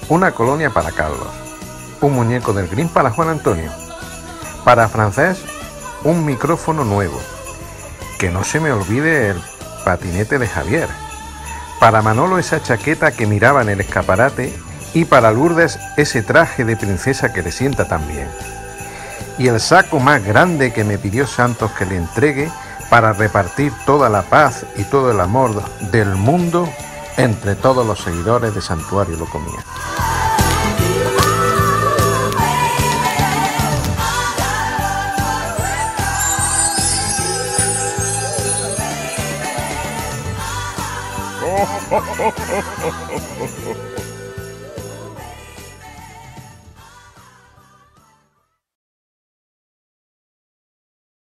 una colonia para Carlos, un muñeco del Green para Juan Antonio, para Francés un micrófono nuevo, que no se me olvide el patinete de Javier, para Manolo esa chaqueta que miraba en el escaparate y para Lourdes ese traje de princesa que le sienta tan bien. Y el saco más grande que me pidió Santos que le entregue para repartir toda la paz y todo el amor del mundo entre todos los seguidores de Santuario Locomía.